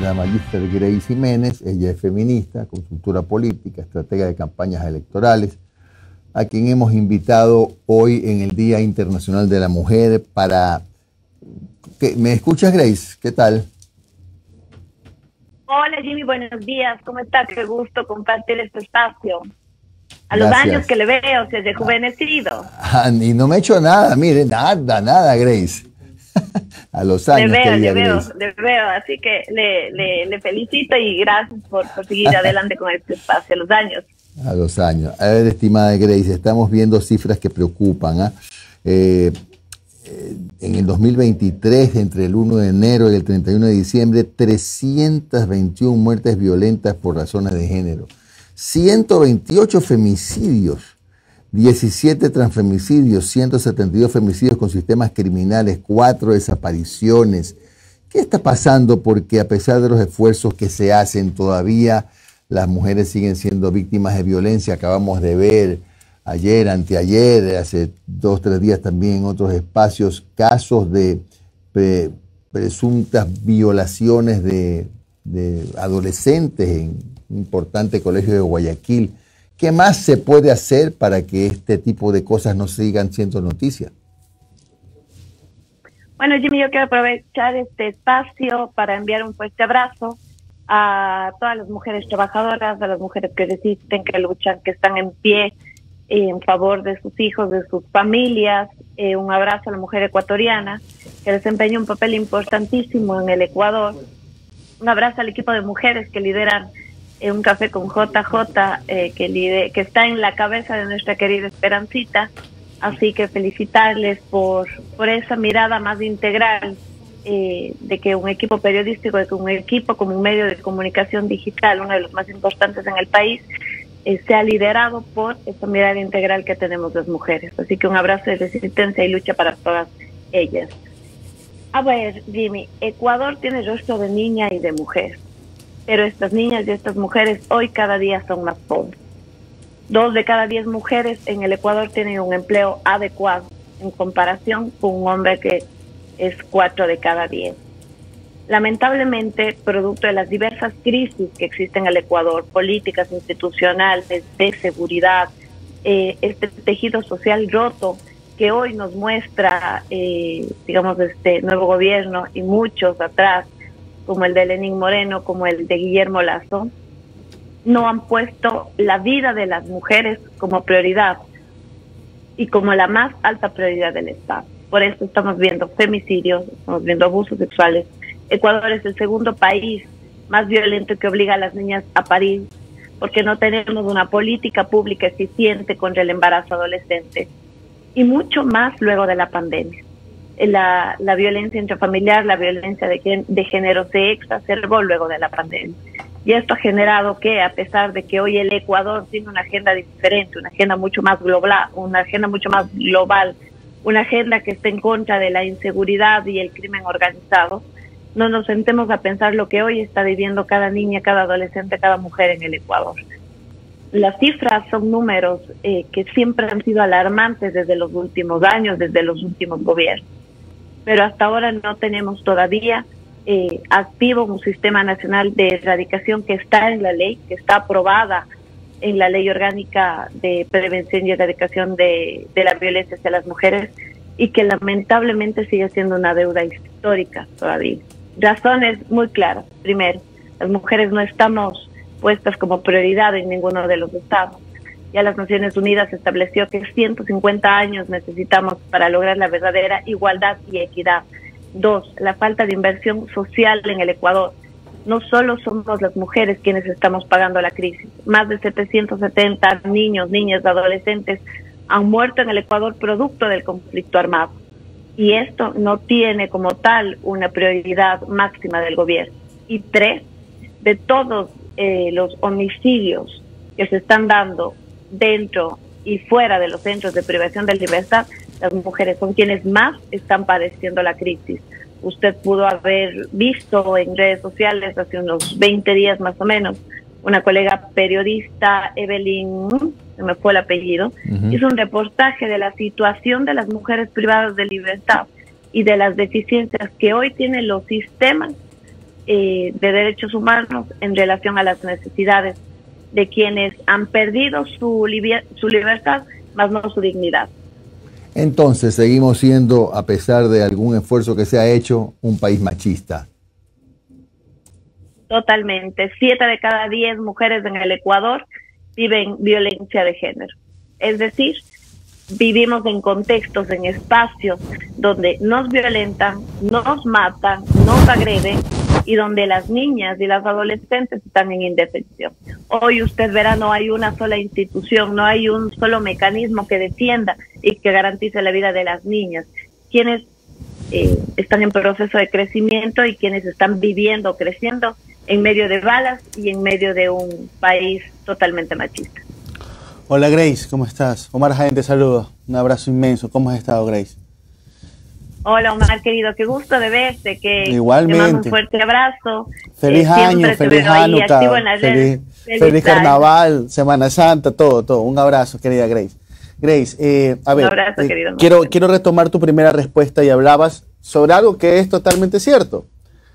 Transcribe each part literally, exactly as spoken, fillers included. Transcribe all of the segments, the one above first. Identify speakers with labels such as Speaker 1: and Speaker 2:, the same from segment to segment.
Speaker 1: la magíster Grace Jiménez. Ella es feminista, consultora política, estratega de campañas electorales, a quien hemos invitado hoy en el Día Internacional de la Mujer para... ¿Me escuchas, Grace? ¿Qué tal?
Speaker 2: Hola, Jimmy, buenos días. ¿Cómo está? Qué gusto compartir este espacio. A los Gracias. Años que le veo, se ha rejuvenecido.
Speaker 1: Ah, y no me he hecho nada, mire, nada, nada, Grace. A los años
Speaker 2: le veo,
Speaker 1: que
Speaker 2: le veo,
Speaker 1: Grace.
Speaker 2: le veo, así que le, le, le felicito y gracias por, por seguir adelante con este espacio, a los años.
Speaker 1: A los años. A ver, estimada Grace, estamos viendo cifras que preocupan. ¿eh? Eh, eh, en el dos mil veintitrés, entre el uno de enero y el treinta y uno de diciembre, trescientas veintiuna muertes violentas por razones de género, ciento veintiocho femicidios, diecisiete transfemicidios, ciento setenta y dos femicidios con sistemas criminales, cuatro desapariciones. ¿Qué está pasando? Porque a pesar de los esfuerzos que se hacen, todavía las mujeres siguen siendo víctimas de violencia. Acabamos de ver ayer, anteayer, hace dos, tres días también en otros espacios, casos de pre, presuntas violaciones de, de adolescentes en un importante colegio de Guayaquil. ¿Qué más se puede hacer para que este tipo de cosas no sigan siendo noticia?
Speaker 2: Bueno, Jimmy, yo quiero aprovechar este espacio para enviar un fuerte abrazo a todas las mujeres trabajadoras, a las mujeres que resisten, que luchan, que están en pie eh, en favor de sus hijos, de sus familias. Eh, un abrazo a la mujer ecuatoriana que desempeña un papel importantísimo en el Ecuador. Un abrazo al equipo de mujeres que lideran eh, un café con J J, eh, que, lider que está en la cabeza de nuestra querida Esperancita. Así que felicitarles por, por esa mirada más integral eh, de que un equipo periodístico, de que un equipo como un medio de comunicación digital, uno de los más importantes en el país, eh, sea liderado por esa mirada integral que tenemos las mujeres. Así que un abrazo de resistencia y lucha para todas ellas. A ver, Jimmy, Ecuador tiene rostro de niña y de mujer, pero estas niñas y estas mujeres hoy cada día son más pobres. Dos de cada diez mujeres en el Ecuador tienen un empleo adecuado en comparación con un hombre que es cuatro de cada diez. Lamentablemente, producto de las diversas crisis que existen en el Ecuador, políticas institucionales, de seguridad, eh, este tejido social roto que hoy nos muestra, eh, digamos, este nuevo gobierno y muchos atrás, como el de Lenín Moreno, como el de Guillermo Lazo, no han puesto la vida de las mujeres como prioridad y como la más alta prioridad del Estado. Por eso estamos viendo femicidios, estamos viendo abusos sexuales. Ecuador es el segundo país más violento que obliga a las niñas a parir, porque no tenemos una política pública eficiente contra el embarazo adolescente. Y mucho más luego de la pandemia. La, la violencia intrafamiliar, la violencia de, de género se exacerbó luego de la pandemia. Y esto ha generado que, a pesar de que hoy el Ecuador tiene una agenda diferente, una agenda mucho más global, una agenda mucho más global, una agenda que está en contra de la inseguridad y el crimen organizado, no nos sentemos a pensar lo que hoy está viviendo cada niña, cada adolescente, cada mujer en el Ecuador. Las cifras son números eh, que siempre han sido alarmantes desde los últimos años, desde los últimos gobiernos. Pero hasta ahora no tenemos todavía eh, activo un sistema nacional de erradicación que está en la ley, que está aprobada en la Ley Orgánica de Prevención y Erradicación de, de la Violencia hacia las Mujeres, y que lamentablemente sigue siendo una deuda histórica todavía. Razones muy claras. Primero, las mujeres no estamos puestas como prioridad en ninguno de los estados. Ya las Naciones Unidas estableció que ciento cincuenta años necesitamos para lograr la verdadera igualdad y equidad. Dos, la falta de inversión social en el Ecuador. No solo somos las mujeres quienes estamos pagando la crisis. Más de setecientos setenta niños, niñas, adolescentes han muerto en el Ecuador producto del conflicto armado. Y esto no tiene como tal una prioridad máxima del gobierno. Y tres, de todos eh, los homicidios que se están dando dentro y fuera de los centros de privación de libertad, las mujeres son quienes más están padeciendo la crisis. Usted pudo haber visto en redes sociales hace unos veinte días más o menos, una colega periodista, Evelyn, se me fue el apellido, uh-huh. hizo un reportaje de la situación de las mujeres privadas de libertad y de las deficiencias que hoy tienen los sistemas eh, de derechos humanos en relación a las necesidades de quienes han perdido su, su libertad, más no su dignidad.
Speaker 1: Entonces, seguimos siendo, a pesar de algún esfuerzo que se ha hecho, un país machista.
Speaker 2: Totalmente. Siete de cada diez mujeres en el Ecuador viven violencia de género. Es decir, vivimos en contextos, en espacios donde nos violentan, nos matan, nos agreden y donde las niñas y las adolescentes están en indefensión. Hoy usted verá, no hay una sola institución, no hay un solo mecanismo que defienda y que garantice la vida de las niñas, quienes eh, están en proceso de crecimiento y quienes están viviendo, creciendo en medio de balas y en medio de un país totalmente machista.
Speaker 3: Hola Grace, ¿cómo estás? Omar Jaén te saluda, un abrazo inmenso. ¿Cómo has estado, Grace?
Speaker 2: Hola Omar, querido, qué gusto de verte, que
Speaker 3: igualmente.
Speaker 2: Te mando un fuerte abrazo.
Speaker 3: Feliz
Speaker 2: eh,
Speaker 3: año, feliz Hanukkah, feliz, feliz, feliz Carnaval, Semana Santa, todo, todo. Un abrazo, querida Grace. Grace, eh, a ver,
Speaker 2: un abrazo,
Speaker 3: eh,
Speaker 2: querido,
Speaker 3: quiero, quiero retomar tu primera respuesta y hablabas sobre algo que es totalmente cierto.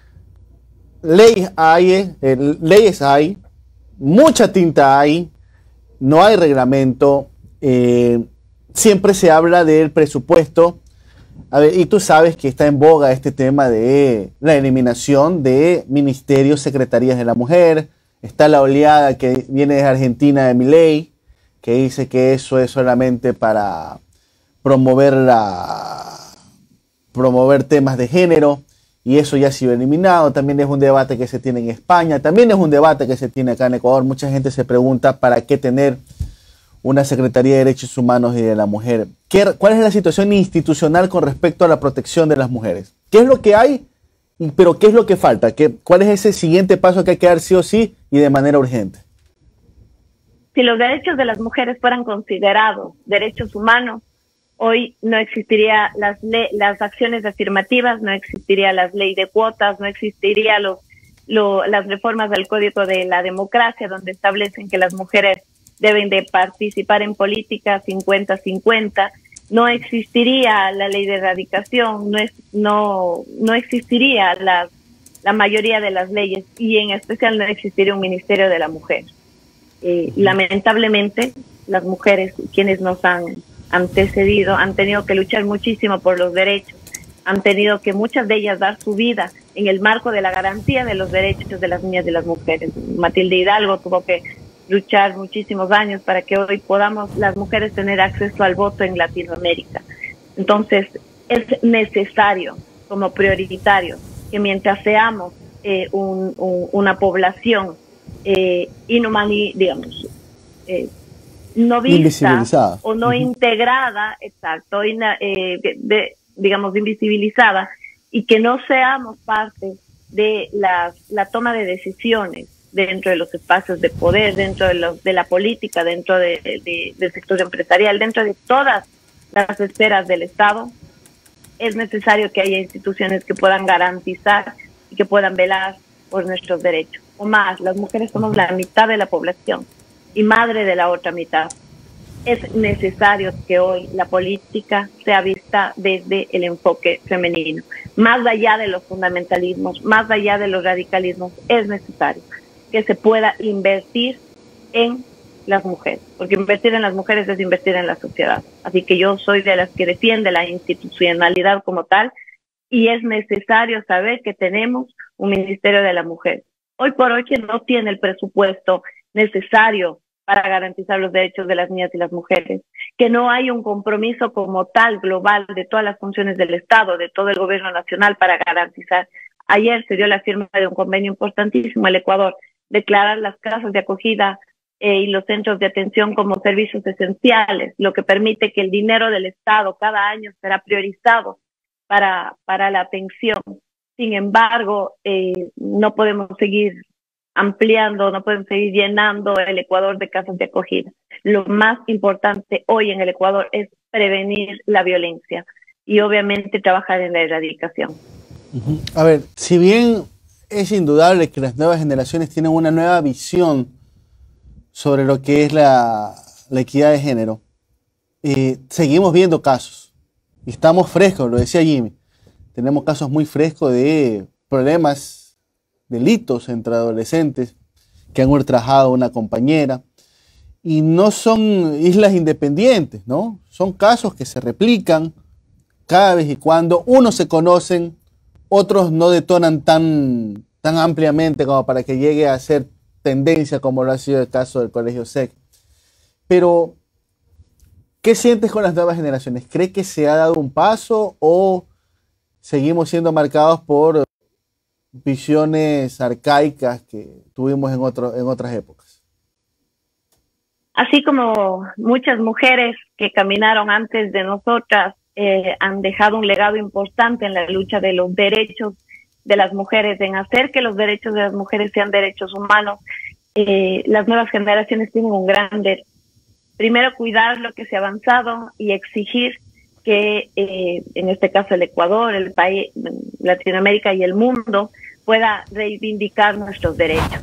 Speaker 3: Leyes hay, eh, leyes hay, mucha tinta hay, no hay reglamento, eh, siempre se habla del presupuesto. A ver, y tú sabes que está en boga este tema de la eliminación de ministerios, secretarías de la mujer. Está la oleada que viene de Argentina de Milei, que dice que eso es solamente para promover, la, promover temas de género, y eso ya ha sido eliminado. También es un debate que se tiene en España, también es un debate que se tiene acá en Ecuador. Mucha gente se pregunta para qué tener una Secretaría de Derechos Humanos y de la Mujer. ¿Qué, ¿Cuál es la situación institucional con respecto a la protección de las mujeres? ¿Qué es lo que hay, pero qué es lo que falta? ¿Qué, ¿Cuál es ese siguiente paso que hay que dar sí o sí y de manera urgente?
Speaker 2: Si los derechos de las mujeres fueran considerados derechos humanos, hoy no existiría las, las acciones afirmativas, no existiría las leyes de cuotas, no existiría los, lo, las reformas del Código de la Democracia, donde establecen que las mujeres deben de participar en política cincuenta cincuenta, no existiría la ley de erradicación, no, es, no, no existiría la, la mayoría de las leyes y en especial no existiría un Ministerio de la Mujer. Eh, lamentablemente, las mujeres, quienes nos han antecedido, han tenido que luchar muchísimo por los derechos, han tenido que muchas de ellas dar su vida en el marco de la garantía de los derechos de las niñas y las mujeres. Matilde Hidalgo tuvo que luchar muchísimos años para que hoy podamos las mujeres tener acceso al voto en Latinoamérica. Entonces, es necesario, como prioritario, que mientras seamos eh, un, un, una población eh, inhumani, digamos, eh, no vista o no uh-huh. integrada, exacto, ina, eh, de, de, digamos, invisibilizada, y que no seamos parte de la, la toma de decisiones dentro de los espacios de poder, dentro de, los, de la política, dentro de, de, del sector empresarial, dentro de todas las esferas del Estado, es necesario que haya instituciones que puedan garantizar y que puedan velar por nuestros derechos. O más, las mujeres somos la mitad de la población y madre de la otra mitad. Es necesario que hoy la política sea vista desde el enfoque femenino. Más allá de los fundamentalismos, más allá de los radicalismos, es necesario que se pueda invertir en las mujeres, porque invertir en las mujeres es invertir en la sociedad. Así que yo soy de las que defiende la institucionalidad como tal, y es necesario saber que tenemos un Ministerio de la Mujer. Hoy por hoy que no tiene el presupuesto necesario para garantizar los derechos de las niñas y las mujeres, que no hay un compromiso como tal global de todas las funciones del Estado, de todo el gobierno nacional para garantizar. Ayer se dio la firma de un convenio importantísimo en el Ecuador, declarar las casas de acogida eh, y los centros de atención como servicios esenciales, lo que permite que el dinero del Estado cada año será priorizado para, para la atención. Sin embargo, eh, no podemos seguir ampliando, no podemos seguir llenando el Ecuador de casas de acogida. Lo más importante hoy en el Ecuador es prevenir la violencia y obviamente trabajar en la erradicación.
Speaker 3: Uh-huh. A ver, si bien es indudable que las nuevas generaciones tienen una nueva visión sobre lo que es la, la equidad de género, eh, seguimos viendo casos. Y estamos frescos, lo decía Jimmy. Tenemos casos muy frescos de problemas delitos entre adolescentes que han ultrajado a una compañera. Y no son islas independientes, ¿no? Son casos que se replican cada vez y cuando. Unos se conocen, otros no detonan tan, tan ampliamente como para que llegue a ser tendencia, como lo ha sido el caso del Colegio S E C. Pero, ¿qué sientes con las nuevas generaciones? ¿Cree que se ha dado un paso o seguimos siendo marcados por visiones arcaicas que tuvimos en, otro, en otras épocas?
Speaker 2: Así como muchas mujeres que caminaron antes de nosotras eh, han dejado un legado importante en la lucha de los derechos de las mujeres, en hacer que los derechos de las mujeres sean derechos humanos, eh, las nuevas generaciones tienen un gran derecho. Primero, cuidar lo que se ha avanzado y exigir que, eh, en este caso, el Ecuador, el país, Latinoamérica y el mundo pueda reivindicar nuestros derechos.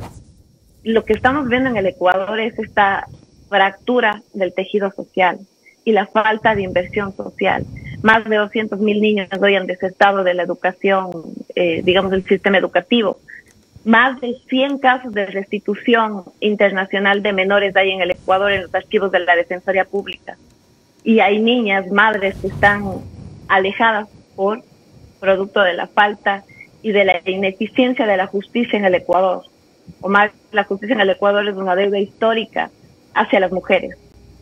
Speaker 2: Lo que estamos viendo en el Ecuador es esta fractura del tejido social y la falta de inversión social. Más de doscientos mil niños hoy han desertado de la educación, eh, digamos, del sistema educativo. Más de cien casos de restitución internacional de menores hay en el Ecuador en los archivos de la Defensoría Pública. Y hay niñas, madres que están alejadas por producto de la falta y de la ineficiencia de la justicia en el Ecuador. O más, la justicia en el Ecuador es una deuda histórica hacia las mujeres.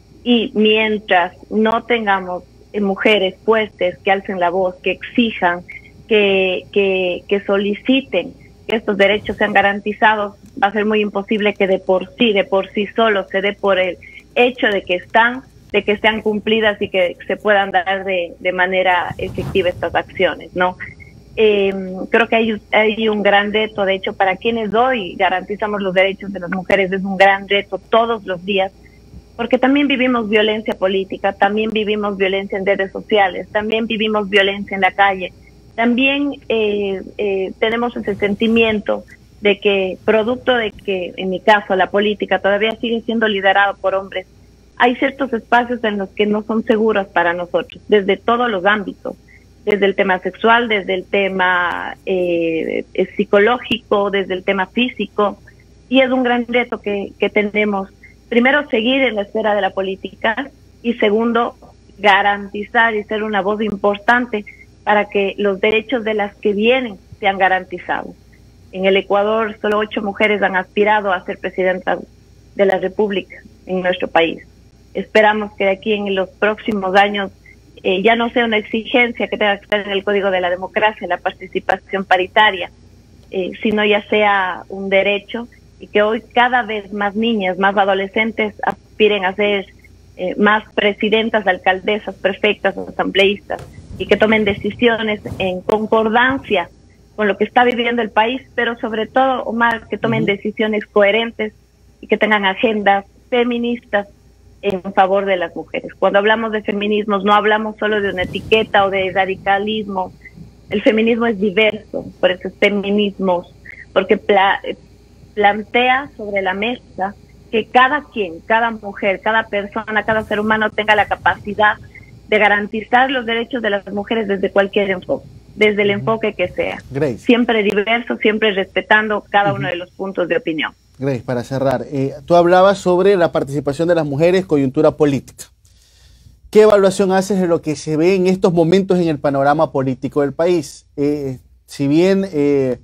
Speaker 2: Y mientras no tengamos eh, mujeres fuertes que alcen la voz, que exijan, que, que, que soliciten que estos derechos sean garantizados, va a ser muy imposible que de por sí, de por sí solo se dé por el hecho de que están, de que sean cumplidas y que se puedan dar de, de manera efectiva estas acciones, ¿no? Eh, creo que hay, hay un gran reto, de hecho, para quienes hoy garantizamos los derechos de las mujeres, es un gran reto todos los días, porque también vivimos violencia política, también vivimos violencia en redes sociales, también vivimos violencia en la calle, también eh, eh, tenemos ese sentimiento de que, producto de que, en mi caso, la política todavía sigue siendo liderada por hombres, hay ciertos espacios en los que no son seguros para nosotros, desde todos los ámbitos. Desde el tema sexual, desde el tema eh, psicológico, desde el tema físico. Y es un gran reto que, que tenemos. Primero, seguir en la esfera de la política y segundo, garantizar y ser una voz importante para que los derechos de las que vienen sean garantizados. En el Ecuador, solo ocho mujeres han aspirado a ser presidentas de la República en nuestro país. Esperamos que de aquí en los próximos años Eh, ya no sea una exigencia que tenga que estar en el Código de la Democracia, la participación paritaria, eh, sino ya sea un derecho y que hoy cada vez más niñas, más adolescentes aspiren a ser eh, más presidentas, alcaldesas, prefectas, asambleístas y que tomen decisiones en concordancia con lo que está viviendo el país, pero sobre todo, Omar, que tomen uh-huh. decisiones coherentes y que tengan agendas feministas en favor de las mujeres. Cuando hablamos de feminismos no hablamos solo de una etiqueta o de radicalismo. El feminismo es diverso, por eso es feminismos, porque pla plantea sobre la mesa que cada quien, cada mujer, cada persona, cada ser humano tenga la capacidad de garantizar los derechos de las mujeres desde cualquier enfoque, desde el uh-huh. enfoque que sea.
Speaker 3: Grace.
Speaker 2: Siempre diverso, siempre respetando cada uh-huh. uno de los puntos de opinión.
Speaker 3: Grace, para cerrar, eh, tú hablabas sobre la participación de las mujeres, coyuntura política. ¿Qué evaluación haces de lo que se ve en estos momentos en el panorama político del país? Eh, si bien eh,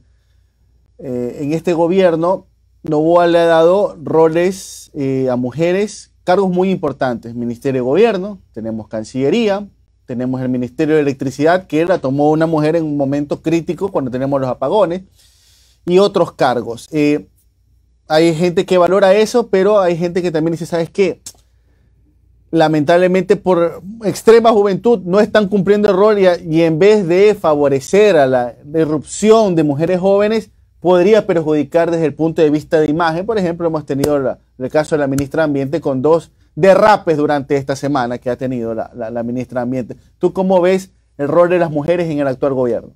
Speaker 3: eh, en este gobierno Noboa le ha dado roles eh, a mujeres, cargos muy importantes, Ministerio de Gobierno, tenemos Cancillería, tenemos el Ministerio de Electricidad, que la tomó una mujer en un momento crítico cuando tenemos los apagones, y otros cargos. Eh, Hay gente que valora eso, pero hay gente que también dice, ¿sabes qué? Lamentablemente por extrema juventud no están cumpliendo el rol y, y en vez de favorecer a la irrupción de mujeres jóvenes, podría perjudicar desde el punto de vista de imagen. Por ejemplo, hemos tenido la, el caso de la ministra de Ambiente con dos derrapes durante esta semana que ha tenido la, la, la ministra de Ambiente. ¿Tú cómo ves el rol de las mujeres en el actual gobierno?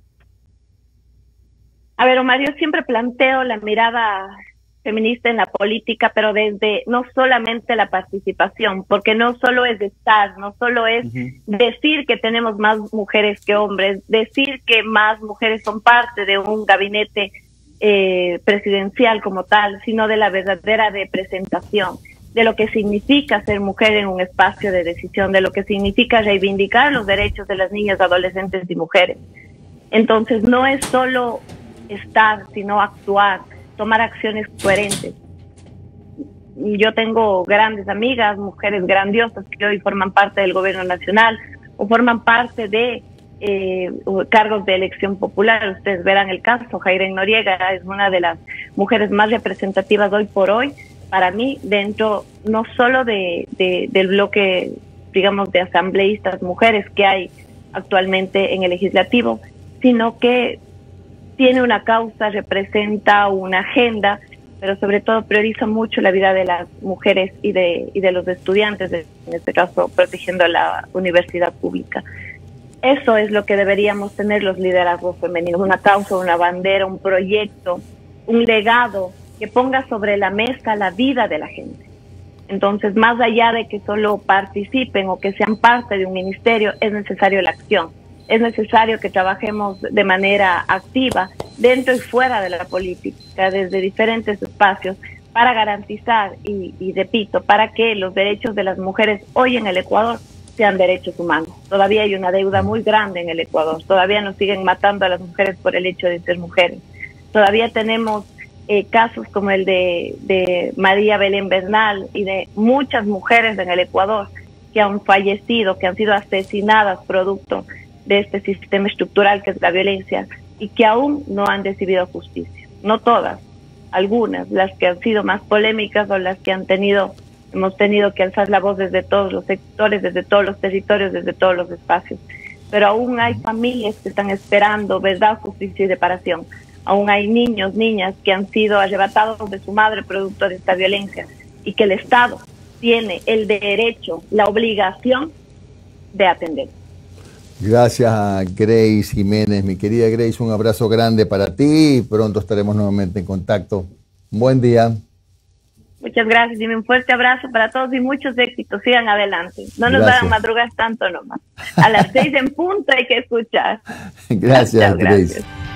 Speaker 2: A ver, Omar, yo siempre planteo la mirada feminista en la política, pero desde no solamente la participación, porque no solo es estar, no solo es uh-huh. decir que tenemos más mujeres que hombres, decir que más mujeres son parte de un gabinete eh, presidencial como tal, sino de la verdadera representación de lo que significa ser mujer en un espacio de decisión, de lo que significa reivindicar los derechos de las niñas, adolescentes y mujeres. Entonces no es solo estar, sino actuar, tomar acciones coherentes. Yo tengo grandes amigas, mujeres grandiosas que hoy forman parte del gobierno nacional o forman parte de eh, cargos de elección popular. Ustedes verán el caso, Jairen Noriega es una de las mujeres más representativas hoy por hoy, para mí, dentro no solo de, de, del bloque, digamos, de asambleístas mujeres que hay actualmente en el legislativo, sino que tiene una causa, representa una agenda, pero sobre todo prioriza mucho la vida de las mujeres y de, y de los estudiantes, en este caso protegiendo la universidad pública. Eso es lo que deberíamos tener los liderazgos femeninos, una causa, una bandera, un proyecto, un legado que ponga sobre la mesa la vida de la gente. Entonces, más allá de que solo participen o que sean parte de un ministerio, es necesario la acción. Es necesario que trabajemos de manera activa dentro y fuera de la política, desde diferentes espacios, para garantizar, y, y repito, para que los derechos de las mujeres hoy en el Ecuador sean derechos humanos. Todavía hay una deuda muy grande en el Ecuador. Todavía nos siguen matando a las mujeres por el hecho de ser mujeres. Todavía tenemos eh, casos como el de, de María Belén Bernal y de muchas mujeres en el Ecuador que han fallecido, que han sido asesinadas producto de este sistema estructural que es la violencia y que aún no han recibido justicia. No todas, algunas, las que han sido más polémicas o las que han tenido, hemos tenido que alzar la voz desde todos los sectores, desde todos los territorios, desde todos los espacios. Pero aún hay familias que están esperando verdad, justicia y reparación. Aún hay niños, niñas que han sido arrebatados de su madre producto de esta violencia y que el Estado tiene el derecho, la obligación de atender.
Speaker 1: Gracias a Grace Jiménez, mi querida Grace, un abrazo grande para ti y pronto estaremos nuevamente en contacto. Buen día.
Speaker 2: Muchas gracias y un fuerte abrazo para todos y muchos éxitos. Sigan adelante. No nos
Speaker 1: Gracias.
Speaker 2: van a madrugar tanto nomás. A las seis en punto hay que escuchar.
Speaker 1: Gracias,
Speaker 2: Muchas
Speaker 1: Grace.
Speaker 2: gracias.